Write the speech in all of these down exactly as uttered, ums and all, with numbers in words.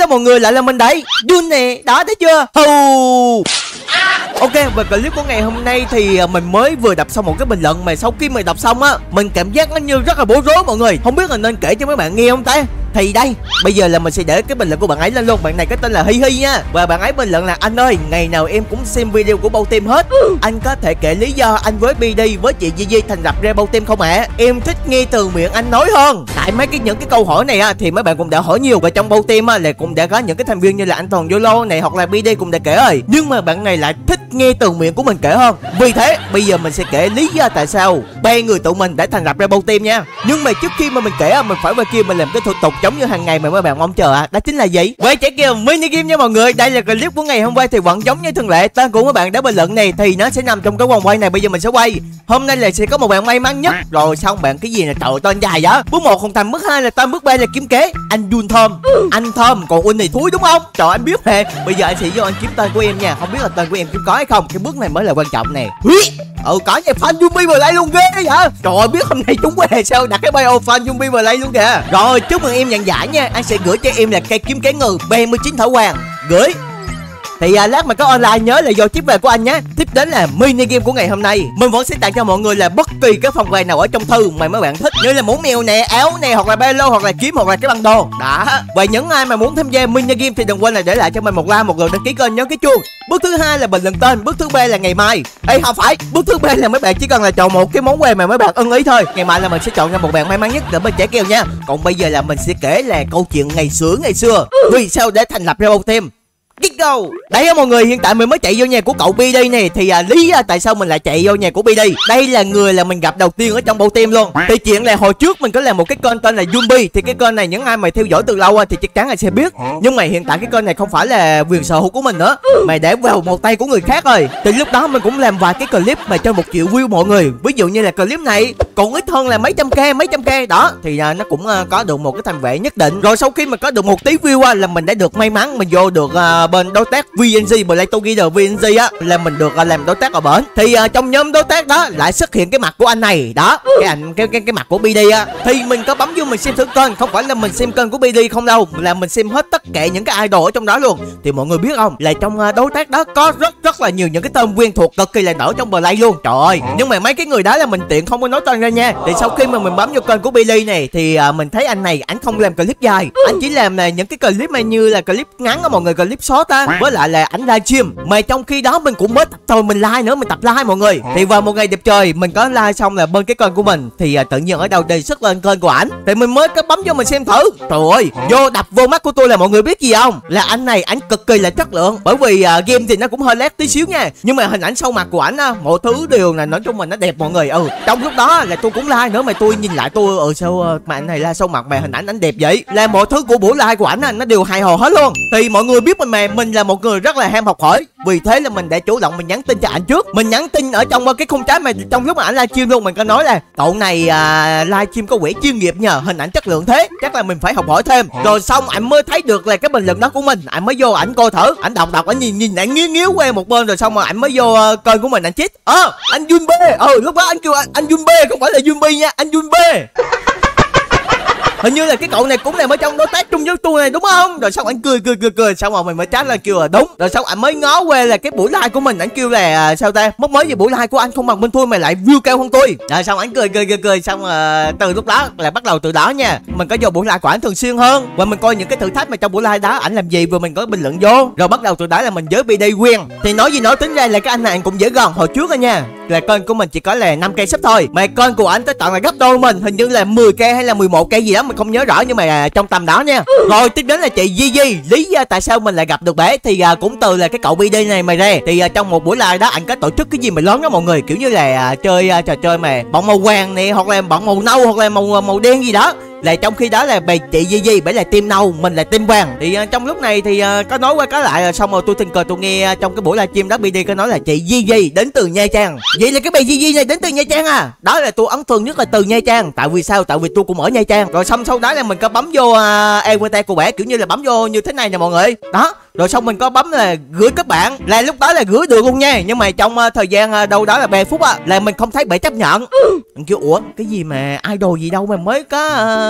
Hello mọi người, lại là mình đấy, Jun nè, đó thấy chưa? Hù. Ok, và clip của ngày hôm nay thì mình mới vừa đọc xong một cái bình luận mà sau khi mình đọc xong á, mình cảm giác nó như rất là bối rối mọi người. Không biết là nên kể cho mấy bạn nghe không ta? Thì đây, bây giờ là mình sẽ để cái bình luận của bạn ấy lên luôn. Bạn này có tên là Hi Hi nha. Và bạn ấy bình luận là: anh ơi, ngày nào em cũng xem video của Bao Team hết. Anh có thể kể lý do anh với bê đê với chị Gigi thành lập ra Bao Team không ạ? À? Em thích nghe từ miệng anh nói hơn. Tại mấy cái những cái câu hỏi này á thì mấy bạn cũng đã hỏi nhiều, và trong Bao Team á là cũng đã có những cái thành viên như là anh Toàn Yolo này hoặc là bê đê cũng đã kể rồi. Nhưng mà bạn này lại thích nghe từ miệng của mình kể hơn. Vì thế bây giờ mình sẽ kể lý do tại sao ba người tụi mình đã thành lập ra Bao Team nha. Nhưng mà trước khi mà mình kể mình phải qua kia mình làm cái thủ tục giống như hàng ngày mà mấy bạn mong chờ à. Đó chính là gì? Quay trẻ kêu mini game nha mọi người. Đây là clip của ngày hôm qua thì vẫn giống như thường lệ. Tên của các bạn đã bình luận này thì nó sẽ nằm trong cái vòng quay này. Bây giờ mình sẽ quay. Hôm nay là sẽ có một bạn may mắn nhất. Rồi xong bạn cái gì nè, trời tên dài vậy. Bước một không thành, bước hai là tên, bước ba là kiếm kế. Anh Jun Thơm. Anh Thơm, còn Win này thúi đúng không? Trời anh biết hề. Bây giờ anh sẽ vô anh kiếm tên của em nha. Không biết là tên của em kiếm có hay không. Cái bước này mới là quan trọng nè. Ừ có nha, fan zombie vào đây luôn ghê vậy. Trời ơi, biết hôm nay chúng có hề sao đặt cái bio fan zombie vào đây luôn kìa. Rồi chúc mừng em nhận giải nha. Anh sẽ gửi cho em là cây kiếm kế ngừ ba mươi chín thảo hoàng. Gửi. Thì à, lát mà có online nhớ là vô tiếp về của anh nhé. Tiếp đến là mini game của ngày hôm nay. Mình vẫn sẽ tặng cho mọi người là bất kỳ cái phần quà nào ở trong thư mà mấy bạn thích, như là mũ mèo nè, áo nè, hoặc là ba lô, hoặc là kiếm, hoặc là cái băng đồ. Đó. Và những ai mà muốn tham gia mini game thì đừng quên là để lại cho mình một like, một lượt đăng ký kênh, nhớ cái chuông. Bước thứ hai là bình luận tên, bước thứ ba là ngày mai. Ê không phải, bước thứ ba là mấy bạn chỉ cần là chọn một cái món quà mà mấy bạn ưng ý thôi. Ngày mai là mình sẽ chọn ra một bạn may mắn nhất để mình trả kèo nha. Còn bây giờ là mình sẽ kể là câu chuyện ngày xưa ngày xưa vì sao để thành lập ra Bao Team. Get go. Đấy á mọi người, hiện tại mình mới chạy vô nhà của cậu bê đê này. Thì à, lý à, tại sao mình lại chạy vô nhà của bê đê? Đây là người là mình gặp đầu tiên ở trong Bao Team luôn. Thì chuyện là hồi trước mình có làm một cái kênh tên là Zombie. Thì cái kênh này những ai mà theo dõi từ lâu thì chắc chắn là sẽ biết. Nhưng mà hiện tại cái kênh này không phải là quyền sở hữu của mình nữa, mà để vào một tay của người khác rồi. Thì lúc đó mình cũng làm vài cái clip mà cho một triệu view mọi người. Ví dụ như là clip này còn ít hơn là mấy trăm k, mấy trăm k đó. Thì à, nó cũng à, có được một cái thành vệ nhất định. Rồi sau khi mà có được một tí view à, là mình đã được may mắn mình vô được à, bên đối tác vê en giê, Play Together vê en giê á, là mình được uh, làm đối tác ở bển. Thì uh, trong nhóm đối tác đó lại xuất hiện cái mặt của anh này đó, cái ảnh cái cái cái mặt của bê đê á. Thì mình có bấm vô mình xem thử kênh, không phải là mình xem kênh của bê đê không đâu, là mình xem hết tất cả những cái idol ở trong đó luôn. Thì mọi người biết không, là trong uh, đối tác đó có rất rất là nhiều những cái tên quen thuộc cực kỳ là nổi trong Play luôn. Trời ơi, nhưng mà mấy cái người đó là mình tiện không có nói tên ra nha. Thì sau khi mà mình bấm vô kênh của bê đê này thì uh, mình thấy anh này ảnh không làm clip dài, anh chỉ làm là những cái clip mà như là clip ngắn á mọi người, clip short á, với lại là ảnh livestream. Mà trong khi đó mình cũng mới tập thôi mình like nữa, mình tập like mọi người. Thì vào một ngày đẹp trời mình có like xong là bên cái kênh của mình thì uh, tự nhiên ở đâu đề xuất lên kênh của ảnh. Thì mình mới có bấm vô mình xem thử. Trời ơi, vô đập vô mắt của tôi là mọi người biết gì không, là anh này ảnh cực kỳ là chất lượng. Bởi vì uh, game thì nó cũng hơi lét tí xíu nha, nhưng mà hình ảnh sau mặt của ảnh á, mọi thứ đều là nói chung mình nó đẹp mọi người. Ừ, trong lúc đó là tôi cũng like nữa, mà tôi nhìn lại tôi ừ sao uh, mà anh này like sau mặt mà hình ảnh ảnh đẹp vậy, là mọi thứ của buổi like của ảnh nó đều hài hồ hết luôn. Thì mọi người biết mình mà mình là một người rất là ham học hỏi, vì thế là mình đã chủ động mình nhắn tin cho ảnh trước. Mình nhắn tin ở trong cái khung chat mà trong lúc mà ảnh livestream luôn, mình có nói là cậu này à, livestream có vẻ chuyên nghiệp nhờ, hình ảnh chất lượng thế, chắc là mình phải học hỏi thêm. Rồi xong ảnh mới thấy được là cái bình luận đó của mình, ảnh mới vô ảnh coi thử, ảnh đọc đọc ảnh nhìn nhìn ảnh nghiếu nghiếu qua một bên, rồi xong rồi ảnh mới vô uh, kênh của mình ảnh chít ơ à, anh Jun B. Ừ lúc đó anh kêu anh, anh Jun B không phải là Jun B nha, anh Jun B. Hình như là cái cậu này cũng nằm ở trong đối tác chung với tôi này đúng không? Rồi xong anh cười cười cười cười, xong rồi mình mới chat là kêu là đúng. Rồi xong anh mới ngó qua là cái buổi like của mình, anh kêu là sao ta, mất mới gì buổi like của anh không bằng bên tôi mà lại view cao hơn tôi. Rồi xong anh cười cười cười cười, xong uh, từ lúc đó là bắt đầu từ đó nha, mình có vô buổi like của anh thường xuyên hơn, và mình coi những cái thử thách mà trong buổi like đó ảnh làm gì và mình có bình luận vô. Rồi bắt đầu từ đó là mình với bê đê quen. Thì nói gì nói, tính ra là cái anh này anh cũng dễ gần. Hồi trước đó nha, là kênh của mình chỉ có là năm k sub thôi, mà kênh của anh tới tận là gấp đôi mình, hình như là mười k hay là mười một k gì đó mình không nhớ rõ, nhưng mà trong tầm đó nha. Rồi tiếp đến là chị Gigi. Lý do tại sao mình lại gặp được bé thì à, cũng từ là cái cậu bê đê này mà ra. Thì à, trong một buổi live đó anh có tổ chức cái gì mà lớn đó mọi người, kiểu như là à, chơi à, trò chơi mà bọng màu vàng nè, hoặc là bọng màu nâu, hoặc là màu màu đen gì đó. Là trong khi đó là bà chị Gigi bả là team nâu, mình là team vàng. Thì uh, trong lúc này thì uh, có nói qua có lại rồi, xong rồi tôi tình cờ tôi nghe uh, trong cái buổi livestream đó bê đê có nói là chị Gigi đến từ Nha Trang. Vậy là cái bà Gigi này đến từ Nha Trang à? Đó là tôi ấn tượng nhất là từ Nha Trang. Tại vì sao? Tại vì tôi cũng ở Nha Trang. Rồi xong sau đó là mình có bấm vô uh, e quy tê của bả, kiểu như là bấm vô như thế này nè mọi người. Đó. Rồi xong mình có bấm là gửi các bạn, là lúc đó là gửi được luôn nha. Nhưng mà trong uh, thời gian uh, đâu đó là ba phút á, là mình không thấy bả chấp nhận. Mình kêu ủa cái gì mà idol gì đâu mà mới có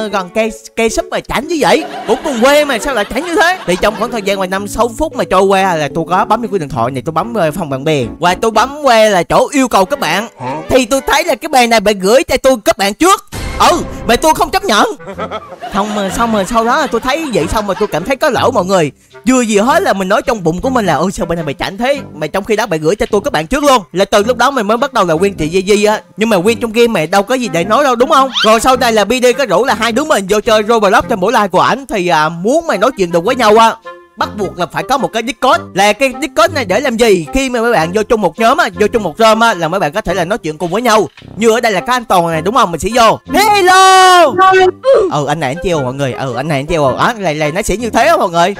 uh, gần cây cây súp mà chảnh như vậy, cũng cùng quê mà sao lại chảnh như thế. Thì trong khoảng thời gian mà năm sáu phút mà trôi qua là tôi có bấm cái điện thoại này, tôi bấm uh, phòng bạn bè và tôi bấm qua là chỗ yêu cầu các bạn. Thì tôi thấy là cái bài này bạn gửi cho tôi các bạn trước. Ừ, mà tôi không chấp nhận. Xong mà xong rồi sau đó tôi thấy vậy xong mà tôi cảm thấy có lỗi mọi người. Chưa gì hết là mình nói trong bụng của mình là ôi sao bên này mày chảnh thế, mà trong khi đó bạn gửi cho tôi các bạn trước luôn. Là từ lúc đó mình mới bắt đầu là quen chị Di Di á. Nhưng mà quen trong game mày đâu có gì để nói đâu đúng không. Rồi sau đây là bê đê có rủ là hai đứa mình vô chơi Roblox trong buổi live của ảnh. Thì à, muốn mày nói chuyện được với nhau á, bắt buộc là phải có một cái Discord. Là cái Discord này để làm gì? Khi mà mấy bạn vô chung một nhóm á, vô chung một room á, là mấy bạn có thể là nói chuyện cùng với nhau. Như ở đây là có anh Toàn này đúng không? Mình sẽ vô hello. Ừ anh này anh treo mọi người. Ừ anh này anh treo rồi. Đó này này nó sẽ như thế đó mọi người.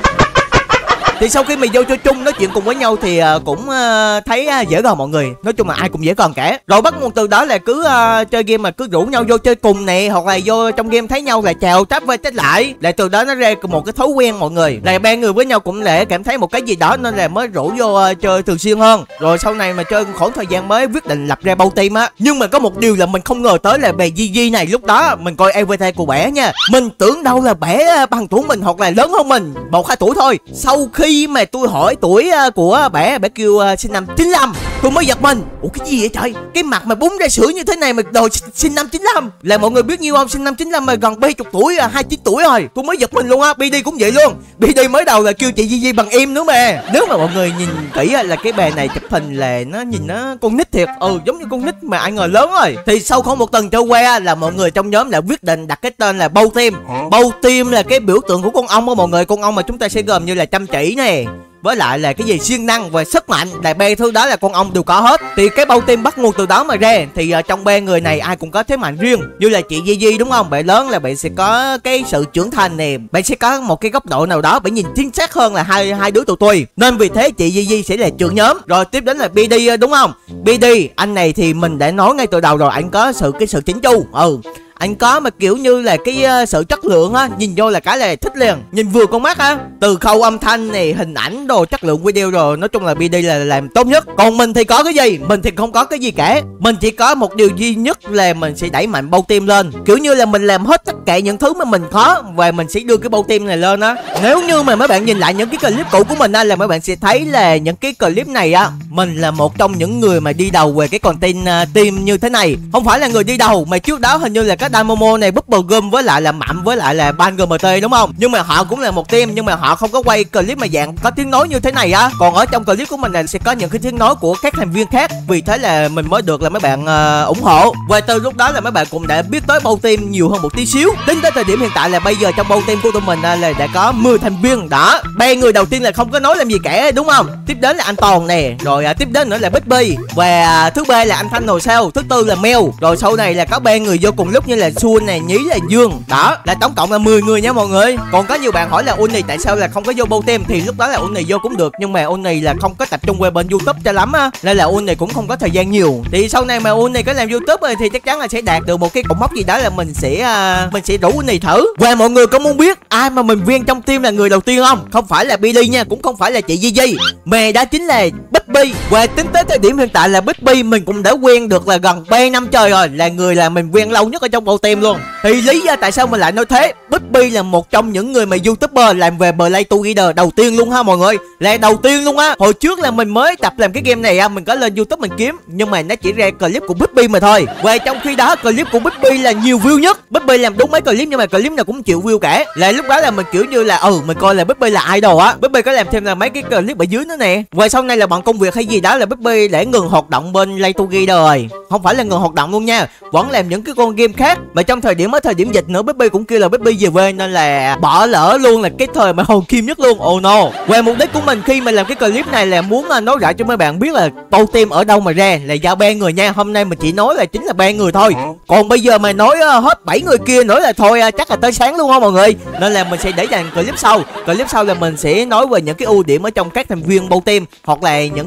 Thì sau khi mình vô chơi chung nói chuyện cùng với nhau thì uh, cũng uh, thấy uh, dễ gần mọi người. Nói chung là ai cũng dễ gần cả. Rồi bắt nguồn từ đó là cứ uh, chơi game mà cứ rủ nhau vô chơi cùng nè, hoặc là vô trong game thấy nhau là chào tráp với trách lại. Lại từ đó nó ra một cái thói quen mọi người. Là ba người với nhau cũng để cảm thấy một cái gì đó nên là mới rủ vô uh, chơi thường xuyên hơn. Rồi sau này mà chơi khoảng thời gian mới quyết định lập ra bao team á. Nhưng mà có một điều là mình không ngờ tới là bè Di Di này lúc đó mình coi a vê tê của bẻ nha. Mình tưởng đâu là bẻ bằng tuổi mình hoặc là lớn hơn mình một hai tuổi thôi. Sau khi Khi mà tôi hỏi tuổi của bẻ, bẻ kêu uh, sinh năm chín lăm, tôi mới giật mình. Ủa cái gì vậy trời? Cái mặt mà bún ra sữa như thế này mà đòi sinh năm chín lăm. Là mọi người biết nhiêu không? Sinh năm chín lăm mà gần bảy mươi tuổi, hai mươi chín tuổi rồi. Tôi mới giật mình luôn á. bê đê cũng vậy luôn. bê đê mới đầu là kêu chị Di Di bằng em nữa mà. Nếu mà mọi người nhìn kỹ là cái bè này chụp hình là nó nhìn nó con nít thiệt. Ừ giống như con nít mà ai ngờ lớn rồi. Thì sau khoảng một tuần trôi qua là mọi người trong nhóm đã quyết định đặt cái tên là Bâu Team. Bâu Team là cái biểu tượng của con ong đó mọi người. Con ong mà chúng ta sẽ gồm như là chăm chỉ nè, với lại là cái gì siêng năng và sức mạnh, là ba thứ đó là con ong đều có hết. Thì cái Bâu Team bắt nguồn từ đó mà ra. Thì uh, trong ba người này ai cũng có thế mạnh riêng. Như là chị Di Di đúng không? Bạn lớn là bạn sẽ có cái sự trưởng thành nè, bạn sẽ có một cái góc độ nào đó bạn nhìn chính xác hơn là hai hai đứa tụi tôi. Nên vì thế chị Di Di sẽ là trưởng nhóm. Rồi tiếp đến là bê đê đúng không? bê đê anh này thì mình đã nói ngay từ đầu rồi, anh có sự cái sự chỉnh chu. Ừ anh có mà kiểu như là cái uh, sự chất lượng á, nhìn vô là cái là thích liền, nhìn vừa con mắt á. Từ khâu âm thanh này, hình ảnh đồ, chất lượng video rồi, nói chung là bê đê là làm tốt nhất. Còn mình thì có cái gì? Mình thì không có cái gì cả. Mình chỉ có một điều duy nhất là mình sẽ đẩy mạnh Bâu Team lên. Kiểu như là mình làm hết tất cả những thứ mà mình có và mình sẽ đưa cái Bâu Team này lên á. Nếu như mà mấy bạn nhìn lại những cái clip cũ của mình á, là mấy bạn sẽ thấy là những cái clip này á, mình là một trong những người mà đi đầu về cái content uh, team như thế này. Không phải là người đi đầu mà trước đó hình như là cái Damomo này, Bubblegum với lại là Mặm với lại là Ban giê em tê đúng không? Nhưng mà họ cũng là một team nhưng mà họ không có quay clip mà dạng có tiếng nói như thế này á. Còn ở trong clip của mình là sẽ có những cái tiếng nói của các thành viên khác. Vì thế là mình mới được là mấy bạn uh, ủng hộ. Và từ lúc đó là mấy bạn cũng đã biết tới Bâu Team nhiều hơn một tí xíu. Tính tới thời điểm hiện tại là bây giờ trong Bâu Team của tụi mình là đã có mười thành viên đó. Ba người đầu tiên là không có nói làm gì cả đúng không? Tiếp đến là anh Toàn nè, rồi uh, tiếp đến nữa là Bích Bi, và uh, thứ ba là anh Thanh Nồi Sao, thứ tư là Mèo, rồi sau này là có ba người vô cùng lúc như là Xuân này, Nhí là Dương. Đó là tổng cộng là mười người nha mọi người. Còn có nhiều bạn hỏi là Uni tại sao là không có vô Bâu Team, thì lúc đó là Uni vô cũng được nhưng mà Uni là không có tập trung về bên YouTube cho lắm á, nên là Uni cũng không có thời gian nhiều. Thì sau này mà Uni có làm YouTube rồi thì chắc chắn là sẽ đạt được một cái cột mốc gì đó là mình sẽ uh, mình sẽ rủ Uni thử. Và mọi người có muốn biết ai mà mình viên trong team là người đầu tiên không? Không phải là Billy nha, cũng không phải là chị Di Di, mà đó chính là Bích Bi. Và tính tới thời điểm hiện tại là Bích Bi mình cũng đã quen được là gần ba năm trời rồi, là người là mình quen lâu nhất ở trong Bâu Team luôn. Thì lý do tại sao mình lại nói thế? Bích Bi là một trong những người mà YouTuber làm về Play Together đầu tiên luôn ha mọi người, là đầu tiên luôn á. Hồi trước là mình mới tập làm cái game này á, mình có lên YouTube mình kiếm nhưng mà nó chỉ ra clip của Bích Bi mà thôi. Và trong khi đó clip của Bích Bi là nhiều view nhất. Bích Bi làm đúng mấy clip nhưng mà clip nào cũng chịu view cả. Là lúc đó là mình kiểu như là ừ mình coi là Bích Bi là idol á. Bích Bi có làm thêm là mấy cái clip ở dưới nữa nè. Và sau này là bận công việc hay gì đó là Bích Bi để ngừng hoạt động bên Play Together rồi. Không phải là ngừng hoạt động luôn nha, vẫn làm những cái con game khác. Mà trong thời điểm ở thời điểm dịch nữa, Bích Bi cũng kêu là Bích Bi về quê nên là bỏ lỡ luôn là cái thời mà hồn kim nhất luôn. Oh no. Và mục đích của mình khi mà làm cái clip này là muốn nói rõ cho mấy bạn biết là Bâu Team ở đâu mà ra, là do ba người nha. Hôm nay mình chỉ nói là chính là ba người thôi. Còn bây giờ mà nói hết bảy người kia nữa là thôi chắc là tới sáng luôn ha mọi người. Nên là mình sẽ để dành clip sau. Clip sau là mình sẽ nói về những cái ưu điểm ở trong các thành viên Bâu Team, hoặc là những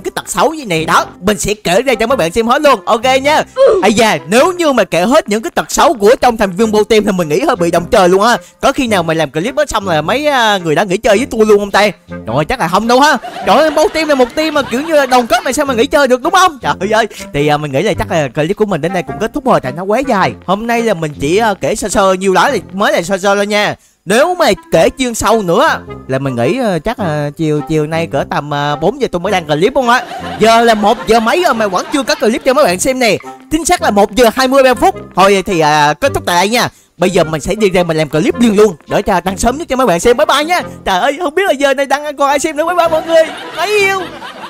những cái tật xấu gì này đó, mình sẽ kể ra cho mấy bạn xem hết luôn, ok nha. Ây da, nếu như mà kể hết những cái tật xấu của trong thành viên Bow Team thì mình nghĩ hơi bị động trời luôn á. Có khi nào mà làm clip đó xong là mấy người đã nghỉ chơi với tôi luôn không tay? Rồi chắc là không đâu ha. Trời ơi, Bow Team là một team mà kiểu như là đồng kết mà sao mà nghỉ chơi được, đúng không? Trời ơi, thì uh, mình nghĩ là chắc là clip của mình đến đây cũng kết thúc rồi, tại nó quá dài. Hôm nay là mình chỉ uh, kể sơ sơ nhiêu đó thì mới là sơ sơ thôi nha. Nếu mà kể chuyên sâu nữa là mình nghĩ uh, chắc là uh, chiều chiều nay cỡ tầm uh, bốn giờ tôi mới đăng clip luôn á. Giờ là một giờ mấy rồi mà vẫn chưa có clip cho mấy bạn xem nè. Chính xác là một giờ hai mươi ba phút. Thôi thì uh, kết thúc tại đây nha. Bây giờ mình sẽ đi ra mình làm clip liền luôn để cho đăng sớm nhất cho mấy bạn xem. Bye bye nha. Trời ơi, không biết là giờ này đăng còn ai xem nữa. Bye bye mọi người. Bye yêu.